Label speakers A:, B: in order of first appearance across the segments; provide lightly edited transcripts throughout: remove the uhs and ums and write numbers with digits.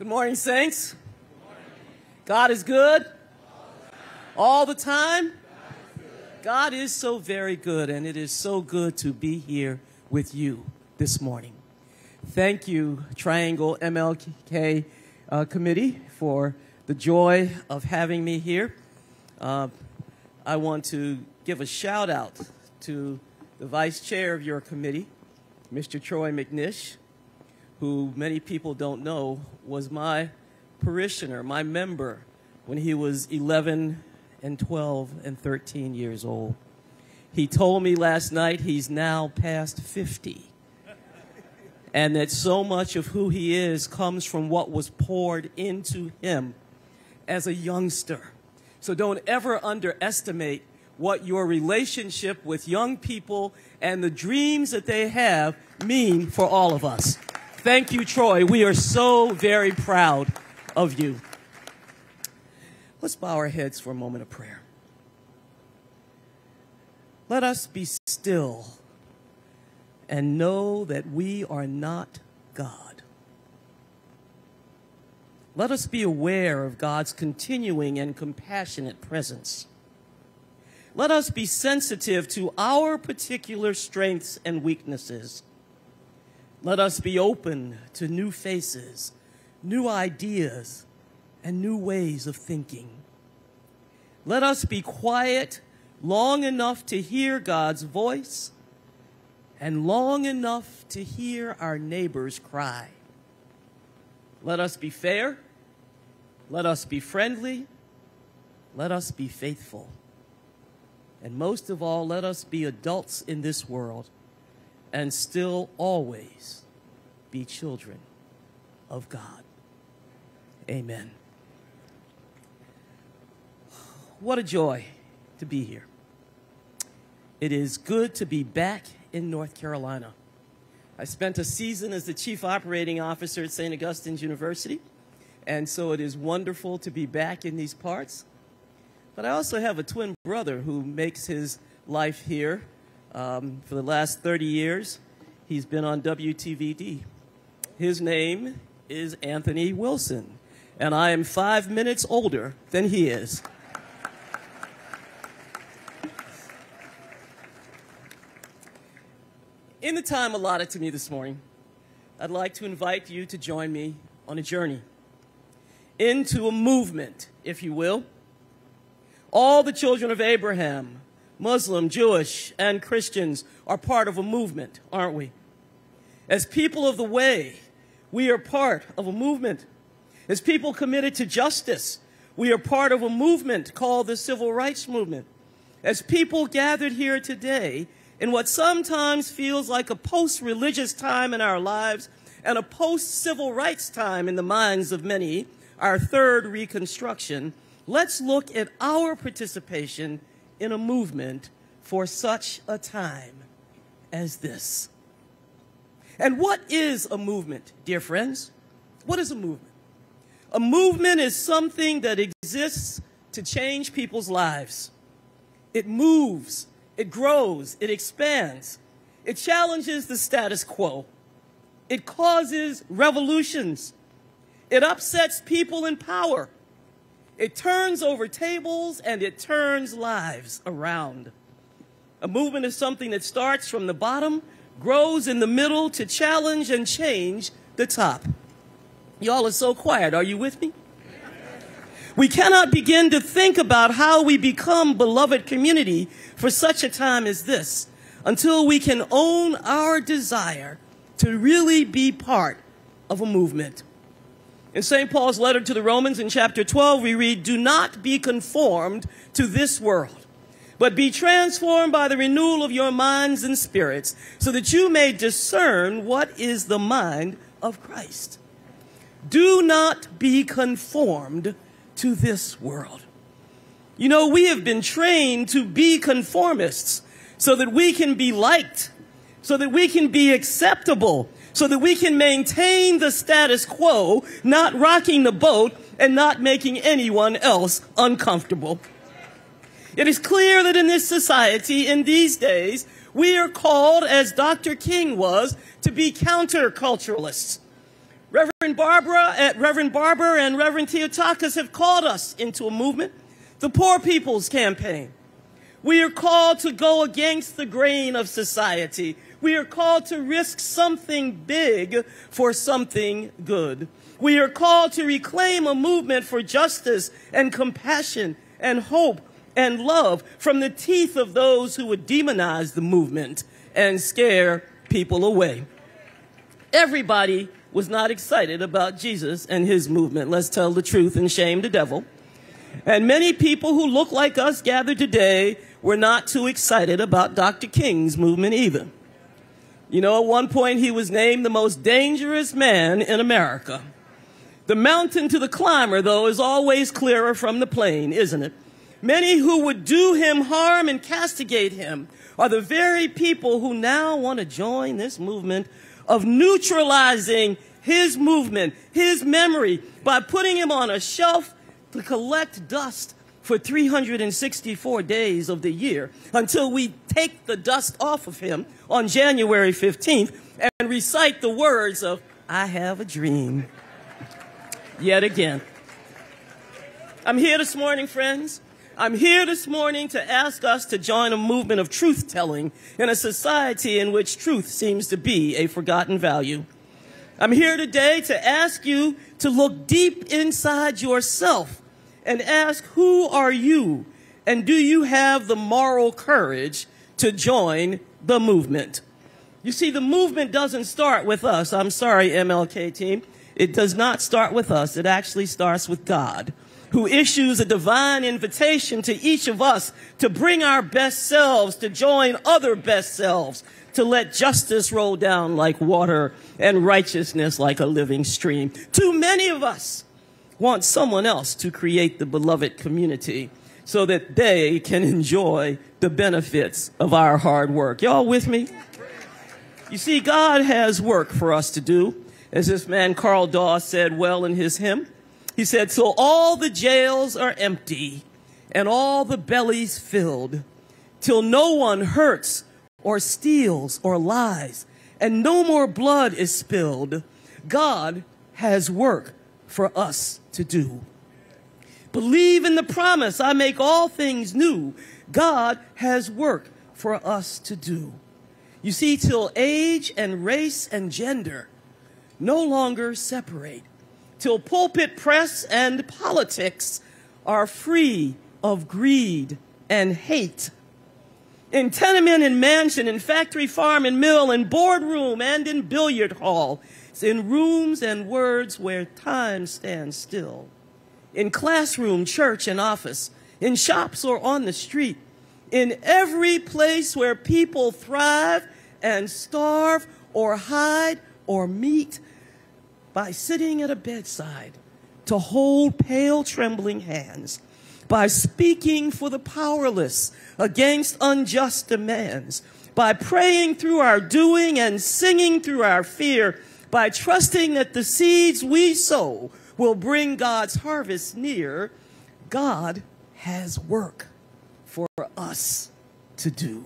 A: Good morning, saints. God is good all the time. God is so very good, and it is so good to be here with you this morning. Thank you, Triangle MLK Committee, for the joy of having me here. I want to give a shout out to the vice chair of your committee, Mr. Troy McNish, who many people don't know was my parishioner, my member, when he was 11 and 12 and 13 years old. He told me last night he's now past 50, and that so much of who he is comes from what was poured into him as a youngster. So don't ever underestimate what your relationship with young people and the dreams that they have mean for all of us. Thank you, Troy. We are so very proud of you. Let's bow our heads for a moment of prayer. Let us be still and know that we are not God. Let us be aware of God's continuing and compassionate presence. Let us be sensitive to our particular strengths and weaknesses. Let us be open to new faces, new ideas, and new ways of thinking. Let us be quiet long enough to hear God's voice and long enough to hear our neighbors cry. Let us be fair. Let us be friendly. Let us be faithful. And most of all, let us be adults in this world and still always be children of God. Amen. What a joy to be here. It is good to be back in North Carolina. I spent a season as the Chief Operating Officer at St. Augustine's University, and so it is wonderful to be back in these parts. But I also have a twin brother who makes his life here. For the last 30 years, he's been on WTVD. His name is Anthony Wilson, and I am 5 minutes older than he is. In the time allotted to me this morning, I'd like to invite you to join me on a journey into a movement, if you will. All the children of Abraham, Muslim, Jewish, and Christians are part of a movement, aren't we? As people of the way, we are part of a movement. As people committed to justice, we are part of a movement called the Civil Rights Movement. As people gathered here today in what sometimes feels like a post-religious time in our lives and a post-civil rights time in the minds of many, our third Reconstruction, let's look at our participation in a movement for such a time as this. And what is a movement, dear friends? What is a movement? A movement is something that exists to change people's lives. It moves, it grows, it expands. It challenges the status quo. It causes revolutions. It upsets people in power. It turns over tables and it turns lives around. A movement is something that starts from the bottom, grows in the middle to challenge and change the top. Y'all are so quiet. Are you with me? We cannot begin to think about how we become beloved community for such a time as this until we can own our desire to really be part of a movement. In St. Paul's letter to the Romans in chapter 12, we read, "Do not be conformed to this world, but be transformed by the renewal of your minds and spirits, so that you may discern what is the mind of Christ." Do not be conformed to this world. You know, we have been trained to be conformists so that we can be liked, so that we can be acceptable, so that we can maintain the status quo, not rocking the boat and not making anyone else uncomfortable. It is clear that in this society, in these days, we are called, as Dr. King was, to be counterculturalists. Reverend Barber and Reverend Theotokos have called us into a movement, the Poor People's Campaign. We are called to go against the grain of society. We are called to risk something big for something good. We are called to reclaim a movement for justice and compassion and hope and love from the teeth of those who would demonize the movement and scare people away. Everybody was not excited about Jesus and his movement. Let's tell the truth and shame the devil. And many people who look like us gathered today were not too excited about Dr. King's movement either. You know, at one point he was named the most dangerous man in America. The mountain to the climber, though, is always clearer from the plain, isn't it? Many who would do him harm and castigate him are the very people who now want to join this movement of neutralizing his movement, his memory, by putting him on a shelf to collect dust for 364 days of the year until we take the dust off of him on January 15th and recite the words of, "I have a dream." Yet again. I'm here this morning, friends. I'm here this morning to ask us to join a movement of truth-telling in a society in which truth seems to be a forgotten value. I'm here today to ask you to look deep inside yourself and ask, who are you? And do you have the moral courage to join the movement? You see, the movement doesn't start with us. I'm sorry, MLK team. It does not start with us. It actually starts with God, who issues a divine invitation to each of us to bring our best selves, to join other best selves, to let justice roll down like water and righteousness like a living stream. Too many of us want someone else to create the beloved community so that they can enjoy the benefits of our hard work. Y'all with me? You see, God has work for us to do. As this man Carl Dawes said well in his hymn, he said, "Till all the jails are empty and all the bellies filled, till no one hurts or steals or lies, and no more blood is spilled, God has work for us to do. Believe in the promise, I make all things new. God has work for us to do." You see, till age and race and gender no longer separate, till pulpit press and politics are free of greed and hate. In tenement and mansion, in factory, farm and mill, in boardroom and in billiard hall, in rooms and words where time stands still, in classroom, church and office, in shops or on the street, in every place where people thrive and starve or hide or meet, by sitting at a bedside to hold pale, trembling hands, by speaking for the powerless against unjust demands, by praying through our doing and singing through our fear, by trusting that the seeds we sow will bring God's harvest near, God has work for us to do.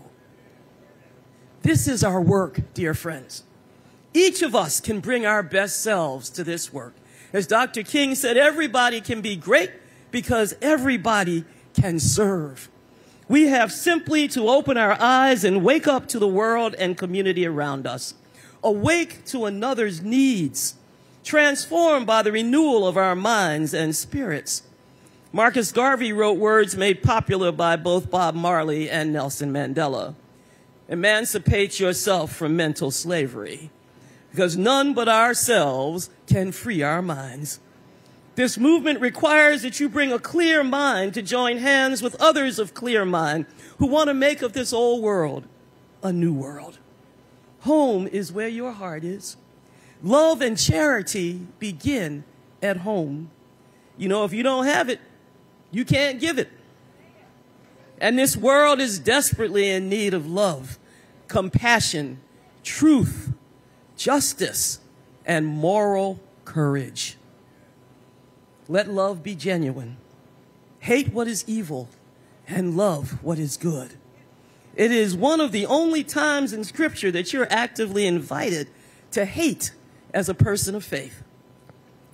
A: This is our work, dear friends. Each of us can bring our best selves to this work. As Dr. King said, everybody can be great because everybody can serve. We have simply to open our eyes and wake up to the world and community around us. Awake to another's needs, transformed by the renewal of our minds and spirits. Marcus Garvey wrote words made popular by both Bob Marley and Nelson Mandela. Emancipate yourself from mental slavery, because none but ourselves can free our minds. This movement requires that you bring a clear mind to join hands with others of clear mind who want to make of this old world a new world. Home is where your heart is. Love and charity begin at home. You know, if you don't have it, you can't give it. And this world is desperately in need of love, compassion, truth, justice, and moral courage. Let love be genuine. Hate what is evil and love what is good. It is one of the only times in Scripture that you're actively invited to hate as a person of faith.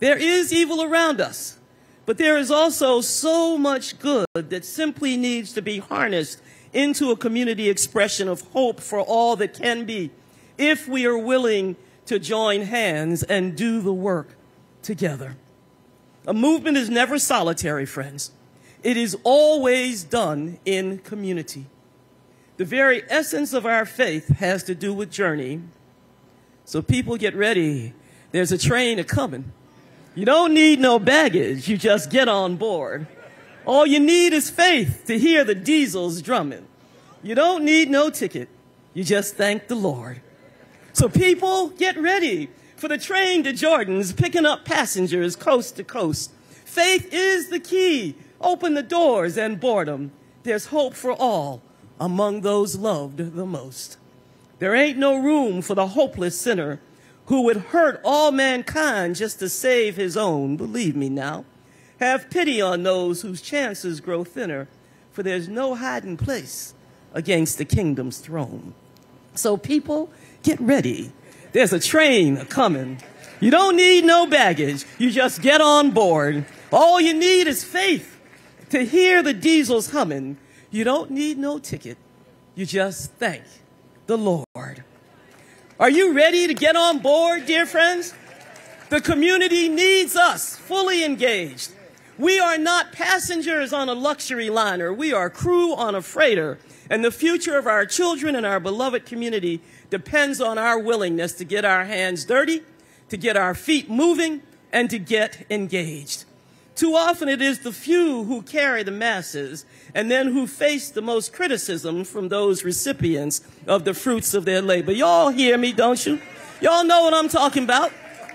A: There is evil around us, but there is also so much good that simply needs to be harnessed into a community expression of hope for all that can be, if we are willing to join hands and do the work together. A movement is never solitary, friends. It is always done in community. The very essence of our faith has to do with journey. So people get ready. There's a train a-coming. You don't need no baggage. You just get on board. All you need is faith to hear the diesels drumming. You don't need no ticket. You just thank the Lord. So people, get ready for the train to Jordan's, picking up passengers coast to coast. Faith is the key. Open the doors and boredom. There's hope for all among those loved the most. There ain't no room for the hopeless sinner who would hurt all mankind just to save his own. Believe me now. Have pity on those whose chances grow thinner, for there's no hiding place against the kingdom's throne. So people, get ready. There's a train a-coming. You don't need no baggage. You just get on board. All you need is faith to hear the diesels humming. You don't need no ticket. You just thank the Lord. Are you ready to get on board, dear friends? The community needs us fully engaged. We are not passengers on a luxury liner. We are crew on a freighter. And the future of our children and our beloved community depends on our willingness to get our hands dirty, to get our feet moving, and to get engaged. Too often it is the few who carry the masses and then who face the most criticism from those recipients of the fruits of their labor. Y'all hear me, don't you? Y'all know what I'm talking about.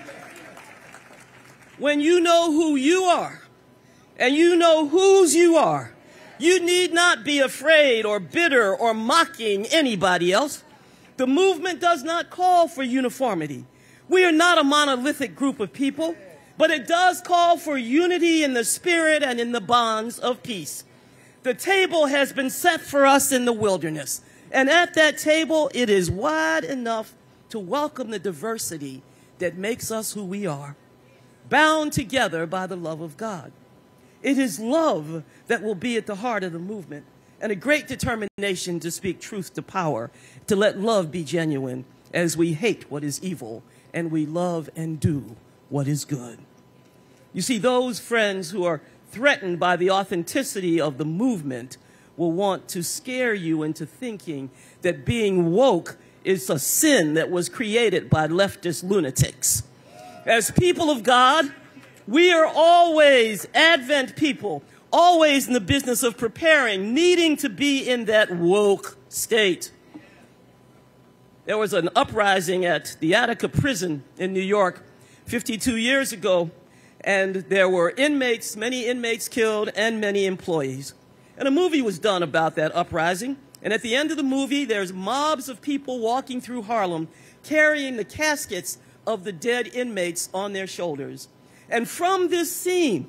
A: When you know who you are and you know whose you are, you need not be afraid or bitter or mocking anybody else. The movement does not call for uniformity. We are not a monolithic group of people, but it does call for unity in the spirit and in the bonds of peace. The table has been set for us in the wilderness, and at that table it is wide enough to welcome the diversity that makes us who we are, bound together by the love of God. It is love that will be at the heart of the movement, and a great determination to speak truth to power, to let love be genuine as we hate what is evil and we love and do what is good. You see, those friends who are threatened by the authenticity of the movement will want to scare you into thinking that being woke is a sin that was created by leftist lunatics. As people of God, we are always Advent people, always in the business of preparing, needing to be in that woke state. There was an uprising at the Attica prison in New York 52 years ago, and there were inmates, many inmates killed, and many employees. And a movie was done about that uprising. And at the end of the movie, there's mobs of people walking through Harlem carrying the caskets of the dead inmates on their shoulders. And from this scene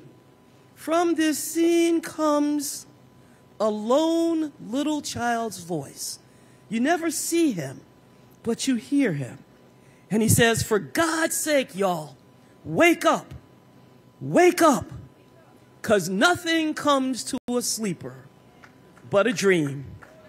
A: comes a lone little child's voice. You never see him, but you hear him. And he says, "For God's sake, y'all, wake up. Wake up, 'cause nothing comes to a sleeper but a dream."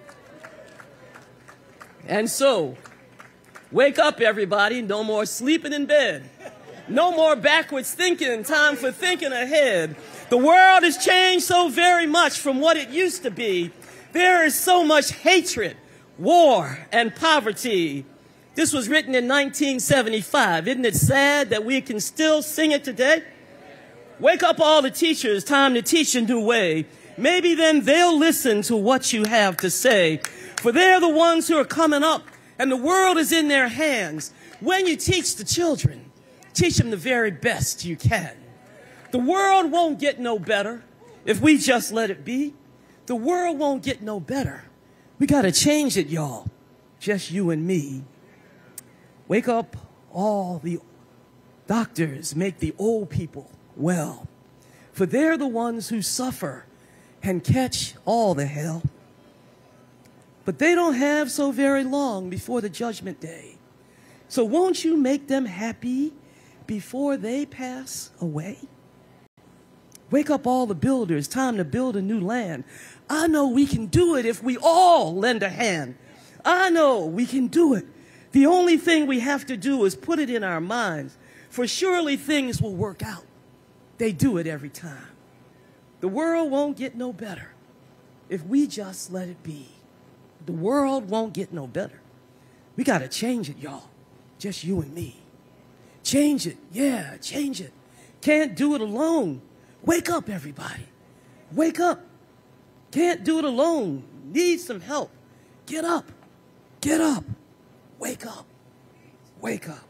A: And so, wake up, everybody. No more sleeping in bed. No more backwards thinking. Time for thinking ahead. The world has changed so very much from what it used to be. There is so much hatred, war, and poverty. This was written in 1975. Isn't it sad that we can still sing it today? Wake up all the teachers, time to teach a new way. Maybe then they'll listen to what you have to say. For they're the ones who are coming up, and the world is in their hands. When you teach the children, teach them the very best you can. The world won't get no better if we just let it be. The world won't get no better. We got to change it, y'all. Just you and me. Wake up all the doctors, make the old people well, for they're the ones who suffer and catch all the hell. But they don't have so very long before the judgment day. So won't you make them happy before they pass away? Wake up all the builders, time to build a new land. I know we can do it if we all lend a hand. I know we can do it. The only thing we have to do is put it in our minds, for surely things will work out. They do it every time. The world won't get no better if we just let it be. The world won't get no better. We got to change it, y'all. Just you and me. Change it. Yeah, change it. Can't do it alone. Wake up, everybody. Wake up. Can't do it alone. Need some help. Get up. Get up. Wake up. Wake up.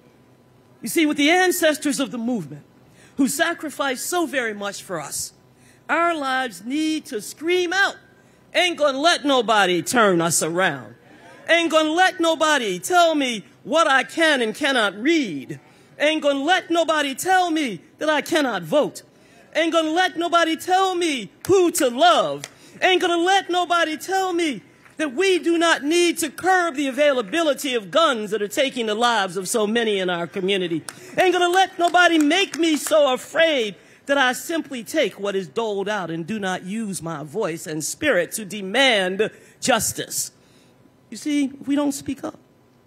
A: You see, with the ancestors of the movement who sacrificed so very much for us, our lives need to scream out. Ain't gonna let nobody turn us around. Ain't gonna let nobody tell me what I can and cannot read. Ain't gonna let nobody tell me that I cannot vote. Ain't gonna let nobody tell me who to love. Ain't gonna let nobody tell me that we do not need to curb the availability of guns that are taking the lives of so many in our community. Ain't gonna let nobody make me so afraid that I simply take what is doled out and do not use my voice and spirit to demand justice. You see, if we don't speak up,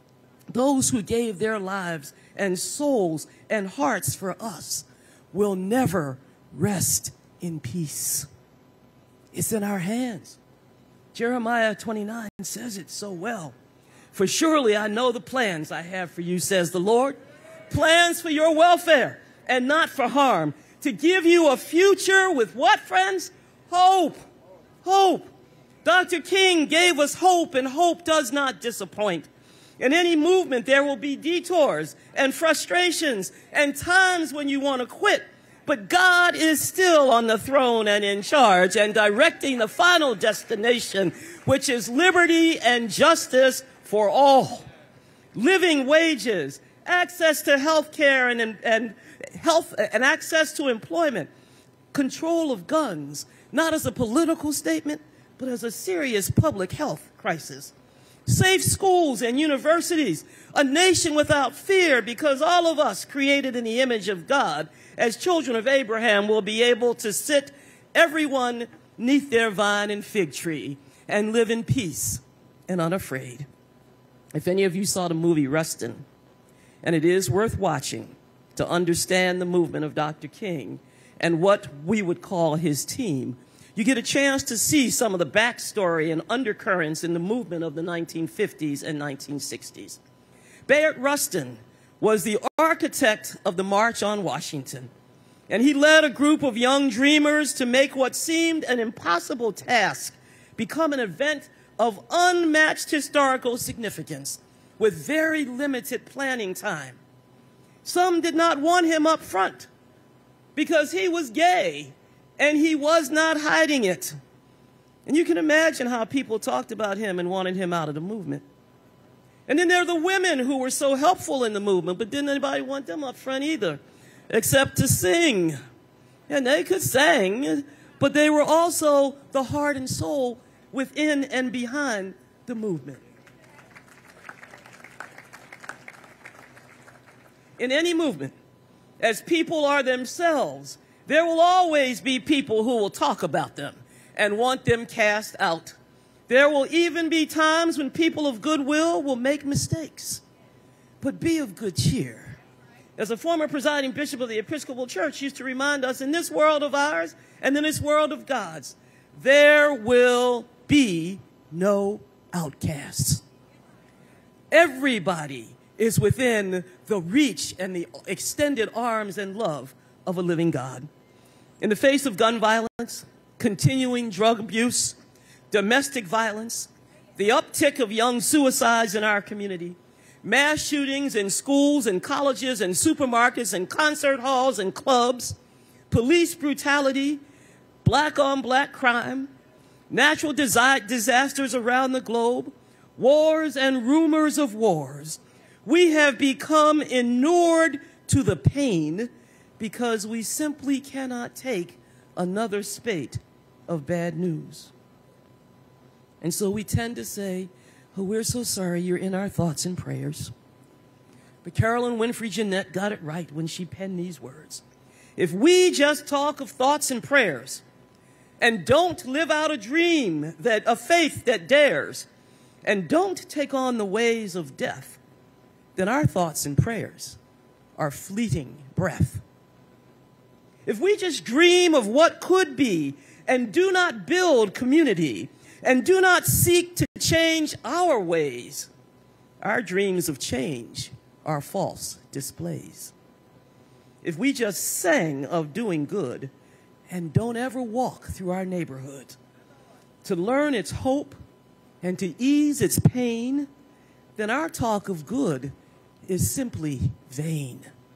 A: those who gave their lives and souls and hearts for us will never rest in peace. It's in our hands. Jeremiah 29 says it so well. For surely I know the plans I have for you, says the Lord. Plans for your welfare and not for harm. To give you a future with what, friends? Hope. Hope. Dr. King gave us hope, and hope does not disappoint. In any movement, there will be detours and frustrations and times when you want to quit. But God is still on the throne and in charge and directing the final destination, which is liberty and justice for all. Living wages, access to health care and health and access to employment, control of guns, not as a political statement, but as a serious public health crisis. Safe schools and universities, a nation without fear, because all of us created in the image of God as children of Abraham will be able to sit everyone neath their vine and fig tree and live in peace and unafraid. If any of you saw the movie Rustin, and it is worth watching to understand the movement of Dr. King and what we would call his team, you get a chance to see some of the backstory and undercurrents in the movement of the 1950s and 1960s. Bayard Rustin was the architect of the March on Washington, and he led a group of young dreamers to make what seemed an impossible task become an event of unmatched historical significance with very limited planning time. Some did not want him up front because he was gay and he was not hiding it. And you can imagine how people talked about him and wanted him out of the movement. And then there are the women who were so helpful in the movement, but didn't anybody want them up front either, except to sing. And they could sing, but they were also the heart and soul within and behind the movement. In any movement, as people are themselves, there will always be people who will talk about them and want them cast out. There will even be times when people of goodwill will make mistakes. But be of good cheer. As a former presiding bishop of the Episcopal Church used to remind us, in this world of ours and in this world of God's, there will be no outcasts. Everybody is within the reach and the extended arms and love of a living God. In the face of gun violence, continuing drug abuse, domestic violence, the uptick of young suicides in our community, mass shootings in schools and colleges and supermarkets and concert halls and clubs, police brutality, black-on-black crime, natural disasters around the globe, wars and rumors of wars, we have become inured to the pain because we simply cannot take another spate of bad news. And so we tend to say, oh, we're so sorry, you're in our thoughts and prayers. But Carolyn Winfrey Jeanette got it right when she penned these words. If we just talk of thoughts and prayers and don't live out a dream, a faith that dares, and don't take on the ways of death, then our thoughts and prayers are fleeting breath. If we just dream of what could be and do not build community and do not seek to change our ways, our dreams of change are false displays. If we just sang of doing good and don't ever walk through our neighborhood to learn its hope and to ease its pain, then our talk of good is simply vain.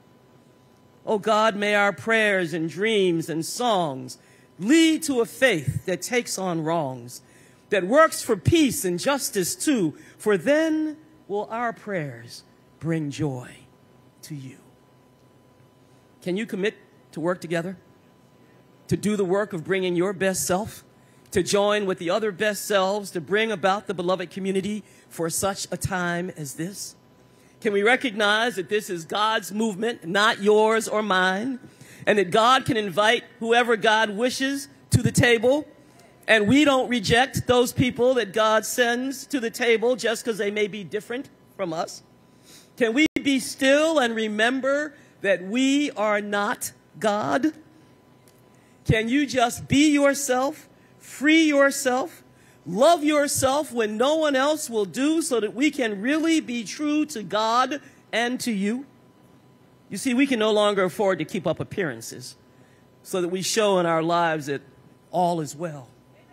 A: Oh God, may our prayers and dreams and songs lead to a faith that takes on wrongs, that works for peace and justice too, for then will our prayers bring joy to you. Can you commit to work together? To do the work of bringing your best self? To join with the other best selves to bring about the beloved community for such a time as this? Can we recognize that this is God's movement, not yours or mine, and that God can invite whoever God wishes to the table, and we don't reject those people that God sends to the table just because they may be different from us? Can we be still and remember that we are not God? Can you just be yourself, free yourself, love yourself when no one else will do, so that we can really be true to God and to you? You see, we can no longer afford to keep up appearances so that we show in our lives that all is well.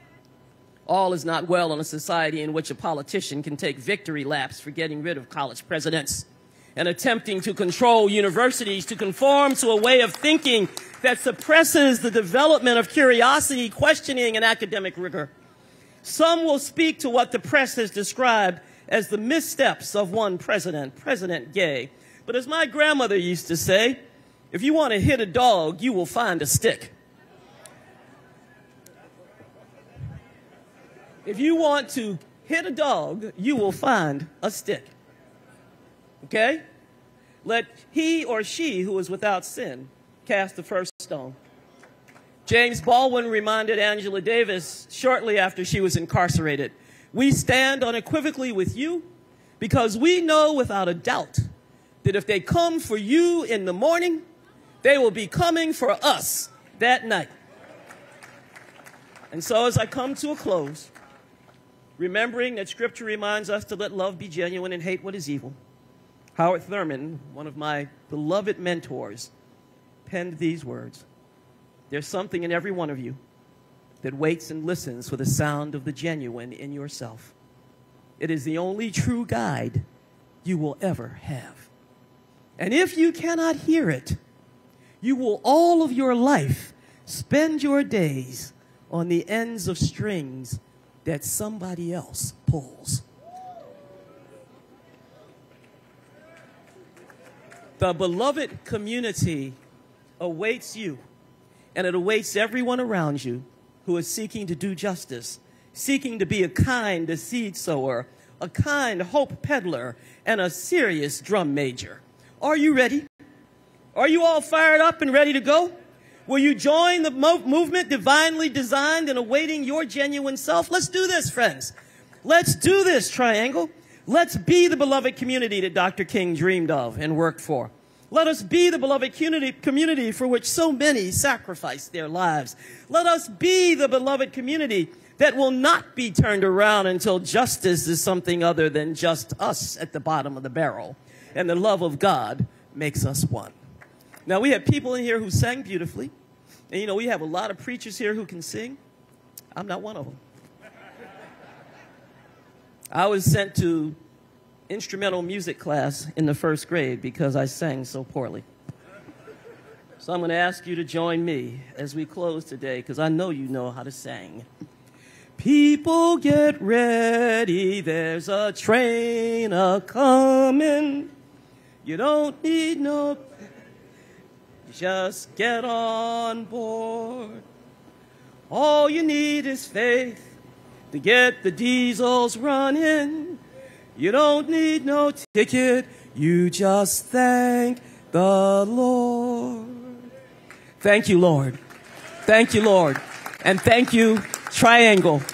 A: All is not well in a society in which a politician can take victory laps for getting rid of college presidents and attempting to control universities to conform to a way of thinking that suppresses the development of curiosity, questioning, and academic rigor. Some will speak to what the press has described as the missteps of one president, President Gay. But as my grandmother used to say, if you want to hit a dog, you will find a stick. If you want to hit a dog, you will find a stick. Okay? Let he or she who is without sin cast the first stone. James Baldwin reminded Angela Davis shortly after she was incarcerated, we stand unequivocally with you because we know without a doubt that if they come for you in the morning, they will be coming for us that night. And so as I come to a close, remembering that Scripture reminds us to let love be genuine and hate what is evil, Howard Thurman, one of my beloved mentors, penned these words. There's something in every one of you that waits and listens for the sound of the genuine in yourself. It is the only true guide you will ever have. And if you cannot hear it, you will all of your life spend your days on the ends of strings that somebody else pulls. The beloved community awaits you, and it awaits everyone around you who is seeking to do justice, seeking to be a kind seed sower, a kind hope peddler, and a serious drum major. Are you ready? Are you all fired up and ready to go? Will you join the movement divinely designed and awaiting your genuine self? Let's do this, friends. Let's do this, Triangle. Let's be the beloved community that Dr. King dreamed of and worked for. Let us be the beloved community for which so many sacrificed their lives. Let us be the beloved community that will not be turned around until justice is something other than just us at the bottom of the barrel, and the love of God makes us one. Now, we have people in here who sang beautifully, and you know, we have a lot of preachers here who can sing. I'm not one of them. I was sent to instrumental music class in the first grade because I sang so poorly. So I'm going to ask you to join me as we close today, because I know you know how to sing. People get ready, there's a train a-comin'. You don't need no, just get on board. All you need is faith to get the diesels running. You don't need no ticket, You just thank the Lord. Thank you, Lord. Thank you, Lord. And thank you, Triangle.